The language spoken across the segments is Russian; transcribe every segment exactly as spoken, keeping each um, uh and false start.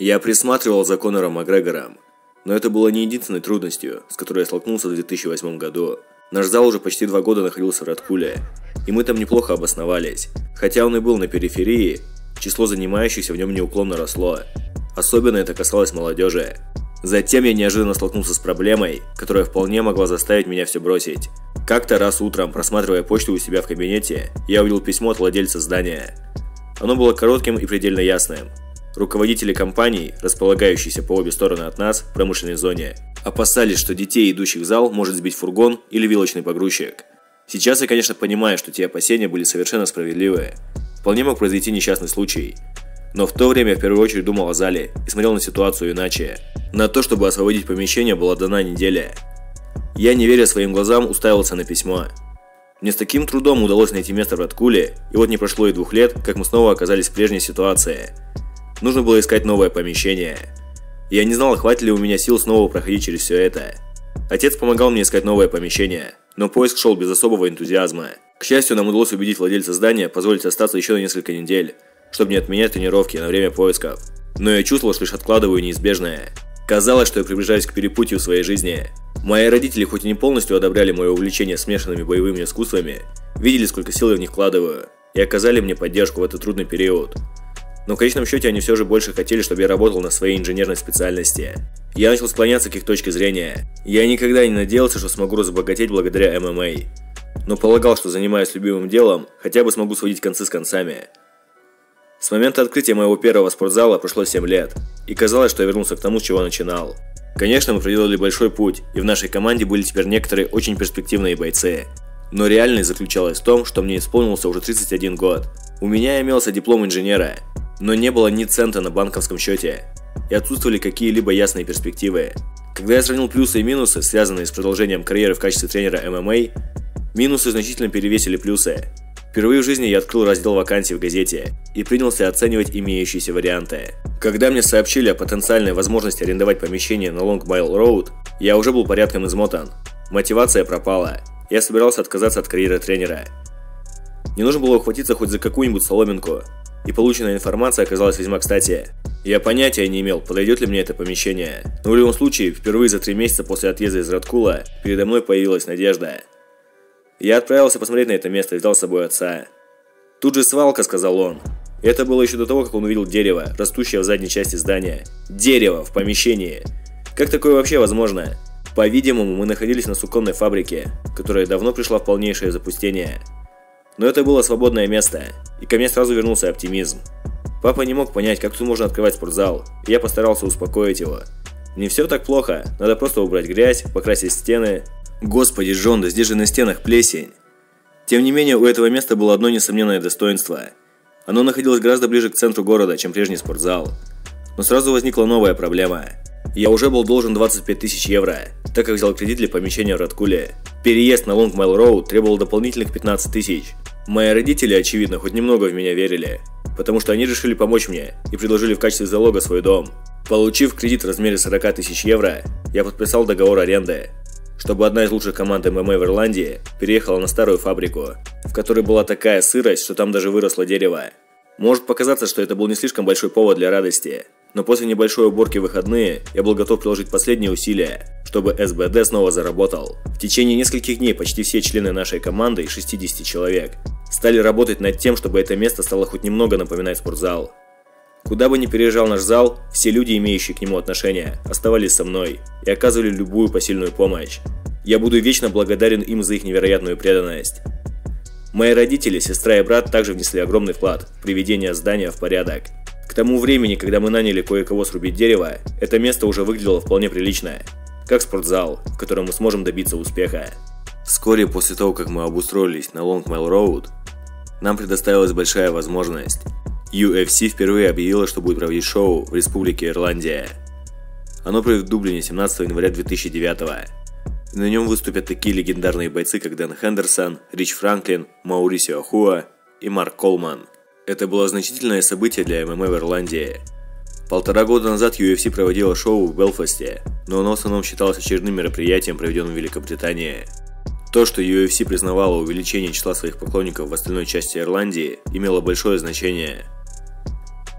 Я присматривал за Конором Макгрегором, но это было не единственной трудностью, с которой я столкнулся в две тысячи восьмом году. Наш зал уже почти два года находился в Радкуле, и мы там неплохо обосновались. Хотя он и был на периферии, число занимающихся в нем неуклонно росло. Особенно это касалось молодежи. Затем я неожиданно столкнулся с проблемой, которая вполне могла заставить меня все бросить. Как-то раз утром, просматривая почту у себя в кабинете, я увидел письмо от владельца здания. Оно было коротким и предельно ясным. Руководители компаний, располагающиеся по обе стороны от нас в промышленной зоне, опасались, что детей, идущих в зал, может сбить фургон или вилочный погрузчик. Сейчас я, конечно, понимаю, что те опасения были совершенно справедливы. Вполне мог произойти несчастный случай. Но в то время я в первую очередь думал о зале и смотрел на ситуацию иначе. На то, чтобы освободить помещение, была дана неделя. Я, не веря своим глазам, уставился на письмо. Мне с таким трудом удалось найти место в Радкуле, и вот не прошло и двух лет, как мы снова оказались в прежней ситуации. Нужно было искать новое помещение. Я не знал, хватит ли у меня сил снова проходить через все это. Отец помогал мне искать новое помещение, но поиск шел без особого энтузиазма. К счастью, нам удалось убедить владельца здания позволить остаться еще на несколько недель, чтобы не отменять тренировки на время поисков. Но я чувствовал, что лишь откладываю неизбежное. Казалось, что я приближаюсь к перепутью в своей жизни. Мои родители, хоть и не полностью одобряли мое увлечение смешанными боевыми искусствами, видели, сколько сил я в них вкладываю, и оказали мне поддержку в этот трудный период. Но в конечном счете они все же больше хотели, чтобы я работал на своей инженерной специальности. Я начал склоняться к их точке зрения. Я никогда не надеялся, что смогу разбогатеть благодаря эм эм а. Но полагал, что, занимаясь любимым делом, хотя бы смогу сводить концы с концами. С момента открытия моего первого спортзала прошло семь лет, и казалось, что я вернулся к тому, с чего начинал. Конечно, мы проделали большой путь, и в нашей команде были теперь некоторые очень перспективные бойцы. Но реальность заключалась в том, что мне исполнился уже тридцать один год. У меня имелся диплом инженера, но не было ни цента на банковском счете, и отсутствовали какие-либо ясные перспективы. Когда я сравнил плюсы и минусы, связанные с продолжением карьеры в качестве тренера эм эм а, минусы значительно перевесили плюсы. Впервые в жизни я открыл раздел вакансий в газете и принялся оценивать имеющиеся варианты. Когда мне сообщили о потенциальной возможности арендовать помещение на Long Mile Road, я уже был порядком измотан. Мотивация пропала. Я собирался отказаться от карьеры тренера. Не нужно было ухватиться хоть за какую-нибудь соломинку, и полученная информация оказалась весьма кстати. Я понятия не имел, подойдет ли мне это помещение, но в любом случае, впервые за три месяца после отъезда из Радкула передо мной появилась надежда. Я отправился посмотреть на это место и взял с собой отца. «Тут же свалка», — сказал он. И это было еще до того, как он увидел дерево, растущее в задней части здания. Дерево в помещении. Как такое вообще возможно? По-видимому, мы находились на суконной фабрике, которая давно пришла в полнейшее запустение. Но это было свободное место, и ко мне сразу вернулся оптимизм. Папа не мог понять, как тут можно открывать спортзал, и я постарался успокоить его. Не все так плохо, надо просто убрать грязь, покрасить стены. Господи, Джон, да здесь же на стенах плесень. Тем не менее, у этого места было одно несомненное достоинство. Оно находилось гораздо ближе к центру города, чем прежний спортзал. Но сразу возникла новая проблема. Я уже был должен двадцать пять тысяч евро, так как взял кредит для помещения в Радкуле. Переезд на Long Mile Road требовал дополнительных пятнадцать тысяч. Мои родители, очевидно, хоть немного в меня верили, потому что они решили помочь мне и предложили в качестве залога свой дом. Получив кредит в размере сорок тысяч евро, я подписал договор аренды, чтобы одна из лучших команд эм эм а в Ирландии переехала на старую фабрику, в которой была такая сырость, что там даже выросло дерево. Может показаться, что это был не слишком большой повод для радости, но после небольшой уборки в выходные я был готов приложить последние усилия, чтобы эс бэ дэ снова заработал. В течение нескольких дней почти все члены нашей команды, шестьдесят человек, стали работать над тем, чтобы это место стало хоть немного напоминать спортзал. Куда бы ни переезжал наш зал, все люди, имеющие к нему отношение, оставались со мной и оказывали любую посильную помощь. Я буду вечно благодарен им за их невероятную преданность. Мои родители, сестра и брат также внесли огромный вклад в приведение здания в порядок. К тому времени, когда мы наняли кое-кого срубить дерево, это место уже выглядело вполне прилично, как спортзал, в котором мы сможем добиться успеха. Вскоре после того, как мы обустроились на Long Mile Road, нам предоставилась большая возможность. ю эф си впервые объявила, что будет проводить шоу в Республике Ирландия. Оно пройдет в Дублине семнадцатого января две тысячи девятого. На нем выступят такие легендарные бойцы, как Дэн Хендерсон, Рич Франклин, Маурисио Хуа и Марк Колман. Это было значительное событие для эм эм а в Ирландии. Полтора года назад ю эф си проводила шоу в Белфасте, но оно в основном считалось очередным мероприятием, проведенным в Великобритании. То, что ю эф си признавала увеличение числа своих поклонников в остальной части Ирландии, имело большое значение.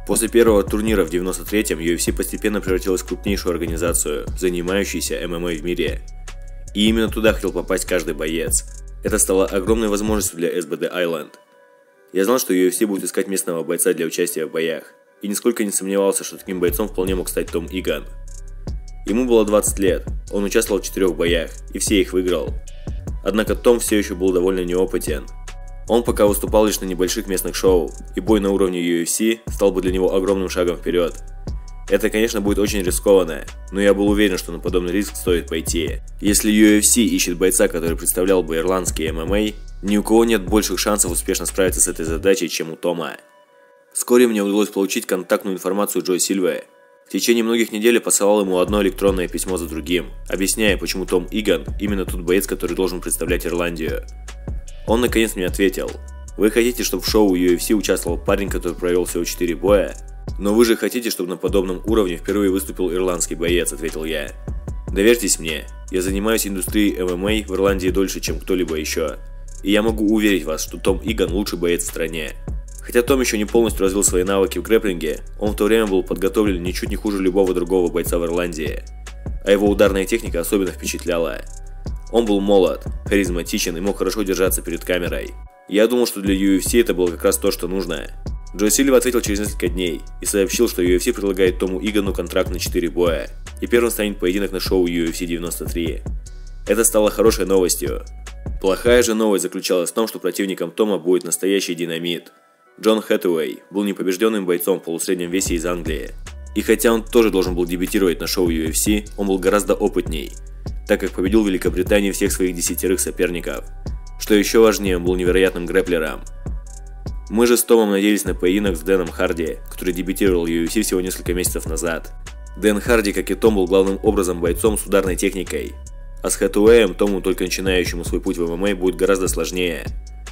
После первого турнира в девяносто третьем ю эф си постепенно превратилась в крупнейшую организацию, занимающуюся эм эм а в мире. И именно туда хотел попасть каждый боец. Это стало огромной возможностью для эс бэ дэ Island. Я знал, что ю эф си будет искать местного бойца для участия в боях, и нисколько не сомневался, что таким бойцом вполне мог стать Том Иган. Ему было двадцать лет, он участвовал в четырех боях, и все их выиграл. Однако Том все еще был довольно неопытен. Он пока выступал лишь на небольших местных шоу, и бой на уровне ю эф си стал бы для него огромным шагом вперед. Это, конечно, будет очень рискованно, но я был уверен, что на подобный риск стоит пойти. Если ю эф си ищет бойца, который представлял бы ирландский эм эм а, ни у кого нет больших шансов успешно справиться с этой задачей, чем у Тома. Вскоре мне удалось получить контактную информацию Джо Сильвы. В течение многих недель я посылал ему одно электронное письмо за другим, объясняя, почему Том Иган именно тот боец, который должен представлять Ирландию. Он наконец мне ответил: «Вы хотите, чтобы в шоу ю эф си участвовал парень, который провел всего четыре боя? Но вы же хотите, чтобы на подобном уровне впервые выступил ирландский боец», — ответил я. «Доверьтесь мне, я занимаюсь индустрией эм эм а в Ирландии дольше, чем кто-либо еще, и я могу уверить вас, что Том Иган лучший боец в стране». Хотя Том еще не полностью развил свои навыки в грэпплинге, он в то время был подготовлен ничуть не хуже любого другого бойца в Ирландии, а его ударная техника особенно впечатляла. Он был молод, харизматичен и мог хорошо держаться перед камерой. Я думал, что для ю эф си это было как раз то, что нужно. Джо Сильва ответил через несколько дней и сообщил, что ю эф си предлагает Тому Игану контракт на четыре боя, и первым станет поединок на шоу ю эф си девяносто три. Это стало хорошей новостью. Плохая же новость заключалась в том, что противником Тома будет настоящий динамит. Джон Хэтэуэй был непобежденным бойцом в полусреднем весе из Англии. И хотя он тоже должен был дебютировать на шоу ю эф си, он был гораздо опытней, так как победил в Великобритании всех своих десятерых соперников. Что еще важнее, он был невероятным грэпплером. Мы же с Томом надеялись на поединок с Дэном Харди, который дебютировал в ю эф си всего несколько месяцев назад. Дэн Харди, как и Том, был главным образом бойцом с ударной техникой. А с Хэтэуэем, Тому, только начинающему свой путь в эм эм а, будет гораздо сложнее.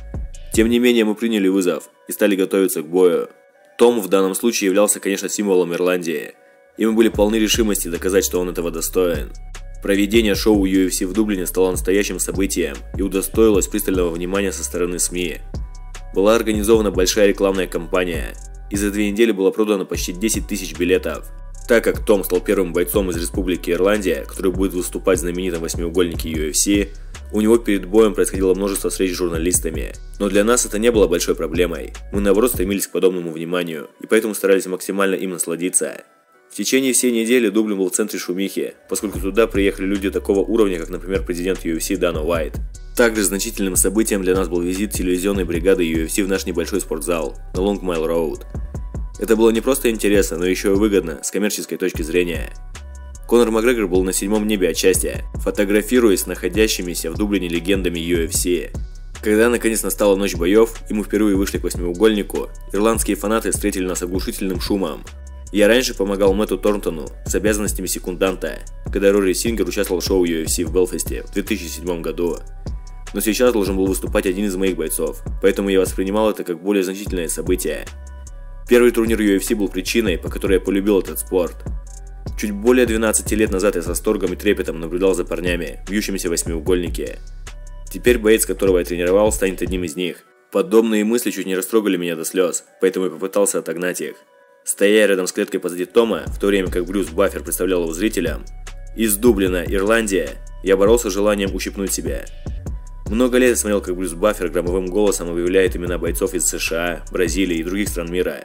Тем не менее, мы приняли вызов и стали готовиться к бою. Том в данном случае являлся, конечно, символом Ирландии, и мы были полны решимости доказать, что он этого достоин. Проведение шоу ю эф си в Дублине стало настоящим событием и удостоилось пристального внимания со стороны СМИ. Была организована большая рекламная кампания, и за две недели было продано почти десять тысяч билетов. Так как Том стал первым бойцом из Республики Ирландия, который будет выступать в знаменитом восьмиугольнике ю эф си, у него перед боем происходило множество встреч с журналистами. Но для нас это не было большой проблемой. Мы наоборот стремились к подобному вниманию, и поэтому старались максимально им насладиться. В течение всей недели Дублин был в центре шумихи, поскольку туда приехали люди такого уровня, как, например, президент ю эф си Дана Уайт. Также значительным событием для нас был визит телевизионной бригады ю эф си в наш небольшой спортзал на Long Mile Road. Это было не просто интересно, но еще и выгодно с коммерческой точки зрения. Конор Макгрегор был на седьмом небе от счастья, фотографируясь с находящимися в Дублине легендами ю эф си. Когда наконец настала ночь боев, и мы впервые вышли к восьмиугольнику, ирландские фанаты встретили нас оглушительным шумом. Я раньше помогал Мэтту Торнтону с обязанностями секунданта, когда Рори Сингер участвовал в шоу ю эф си в Белфасте в две тысячи седьмом году. Но сейчас должен был выступать один из моих бойцов, поэтому я воспринимал это как более значительное событие. Первый турнир ю эф си был причиной, по которой я полюбил этот спорт. Чуть более двенадцати лет назад я с восторгом и трепетом наблюдал за парнями, бьющимися в восьмиугольнике. Теперь боец, которого я тренировал, станет одним из них. Подобные мысли чуть не растрогали меня до слез, поэтому я попытался отогнать их. Стоя рядом с клеткой позади Тома, в то время как Брюс Баффер представлял его зрителям, из Дублина, Ирландия, я боролся с желанием ущипнуть себя. Много лет я смотрел, как Брюс Баффер громовым голосом объявляет имена бойцов из США, Бразилии и других стран мира.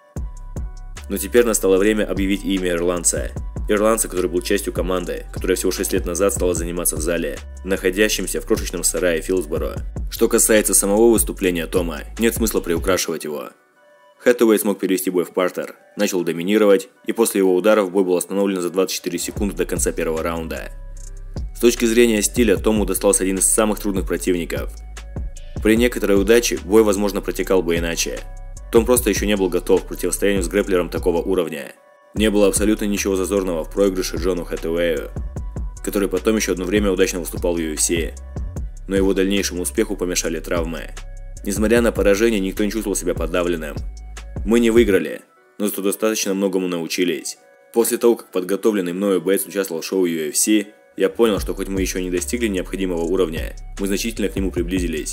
Но теперь настало время объявить имя ирландца. Ирландца, который был частью команды, которая всего шесть лет назад стала заниматься в зале, находящемся в крошечном сарае Филсборо. Что касается самого выступления Тома, нет смысла приукрашивать его. Хэтэуэй смог перевести бой в партер, начал доминировать, и после его ударов бой был остановлен за двадцать четыре секунды до конца первого раунда. С точки зрения стиля, Тому достался один из самых трудных противников. При некоторой удаче бой, возможно, протекал бы иначе. Том просто еще не был готов к противостоянию с грэпплером такого уровня. Не было абсолютно ничего зазорного в проигрыше Джону Хэтэуэю, который потом еще одно время удачно выступал в ю эф си. Но его дальнейшему успеху помешали травмы. Несмотря на поражение, никто не чувствовал себя подавленным. Мы не выиграли, но зато достаточно многому научились. После того, как подготовленный мною боец участвовал в шоу ю эф си, я понял, что хоть мы еще не достигли необходимого уровня, мы значительно к нему приблизились.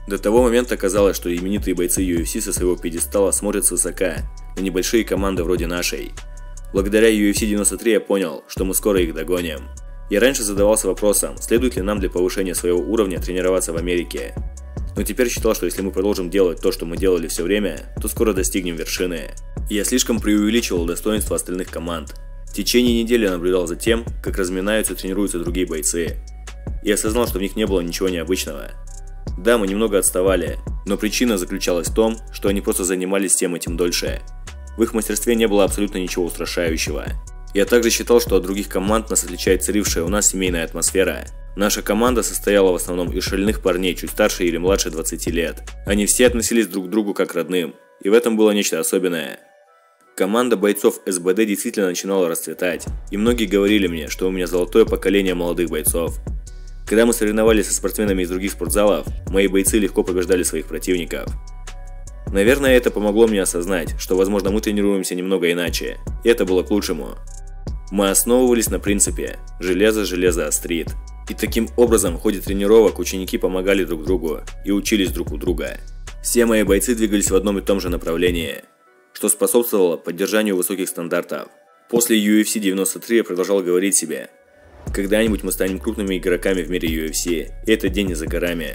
До того момента казалось, что именитые бойцы ю эф си со своего пьедестала смотрят свысока на небольшие команды вроде нашей. Благодаря ю эф си девяносто три я понял, что мы скоро их догоним. Я раньше задавался вопросом, следует ли нам для повышения своего уровня тренироваться в Америке. Но теперь считал, что если мы продолжим делать то, что мы делали все время, то скоро достигнем вершины. Я слишком преувеличивал достоинства остальных команд. В течение недели я наблюдал за тем, как разминаются и тренируются другие бойцы. И осознал, что в них не было ничего необычного. Да, мы немного отставали, но причина заключалась в том, что они просто занимались тем этим дольше. В их мастерстве не было абсолютно ничего устрашающего. Я также считал, что от других команд нас отличает царившая у нас семейная атмосфера. Наша команда состояла в основном из шальных парней чуть старше или младше двадцати лет. Они все относились друг к другу как к родным, и в этом было нечто особенное. Команда бойцов эс бэ дэ действительно начинала расцветать, и многие говорили мне, что у меня золотое поколение молодых бойцов. Когда мы соревновались со спортсменами из других спортзалов, мои бойцы легко побеждали своих противников. Наверное, это помогло мне осознать, что, возможно, мы тренируемся немного иначе, и это было к лучшему. Мы основывались на принципе «железо железо острит». И таким образом в ходе тренировок ученики помогали друг другу и учились друг у друга. Все мои бойцы двигались в одном и том же направлении, что способствовало поддержанию высоких стандартов. После ю эф си девяносто три я продолжал говорить себе: когда-нибудь мы станем крупными игроками в мире ю эф си, и этот день не за горами.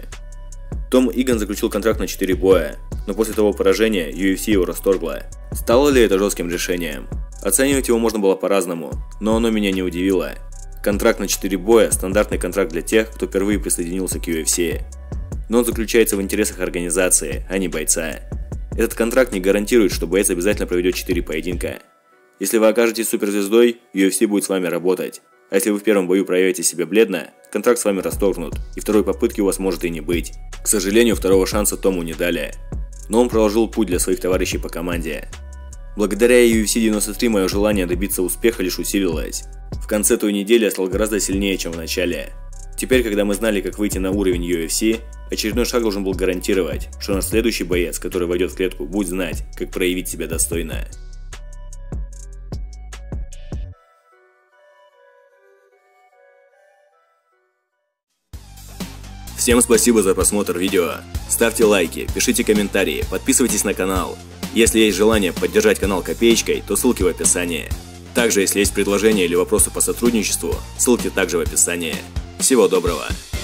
Том Иган заключил контракт на четыре боя, но после того поражения ю эф си его расторгла. Стало ли это жестким решением? Оценивать его можно было по-разному, но оно меня не удивило. Контракт на четыре боя – стандартный контракт для тех, кто впервые присоединился к ю эф си. Но он заключается в интересах организации, а не бойца. Этот контракт не гарантирует, что боец обязательно проведет четыре поединка. Если вы окажетесь суперзвездой, ю эф си будет с вами работать. А если вы в первом бою проявите себя бледно, контракт с вами расторгнут, и второй попытки у вас может и не быть. К сожалению, второго шанса Тому не дали. Но он проложил путь для своих товарищей по команде. Благодаря ю эф си девяносто три мое желание добиться успеха лишь усилилось. В конце той недели я стал гораздо сильнее, чем в начале. Теперь, когда мы знали, как выйти на уровень ю эф си, очередной шаг должен был гарантировать, что наш следующий боец, который войдет в клетку, будет знать, как проявить себя достойно. Всем спасибо за просмотр видео. Ставьте лайки, пишите комментарии, подписывайтесь на канал. Если есть желание поддержать канал копеечкой, то ссылки в описании. Также, если есть предложения или вопросы по сотрудничеству, ссылки также в описании. Всего доброго!